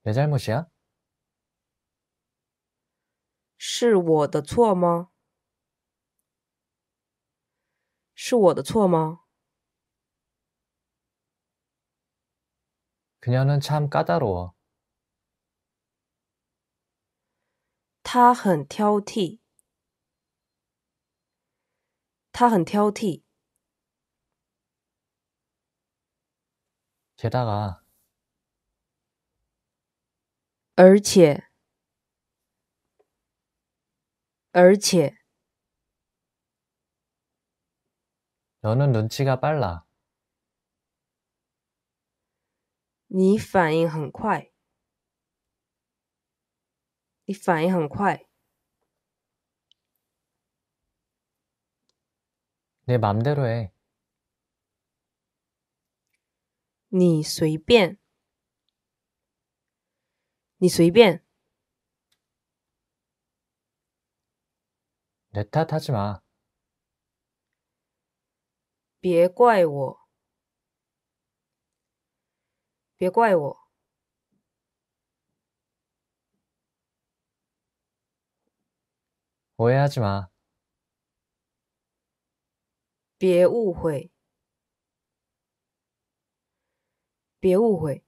내 잘못이야? 是我的错吗？是我的错吗？ 그녀는 참 까다로워. 他很挑剔。他很挑剔。 게다가 而且，而且， 너는 눈치가 빨라. 你反应很快。你反应很快。 내 맘대로 해. 你随便。你随便。 내 탓하지 마. 别怪我。别怪我。 오해하지 마. 别误会。别误会。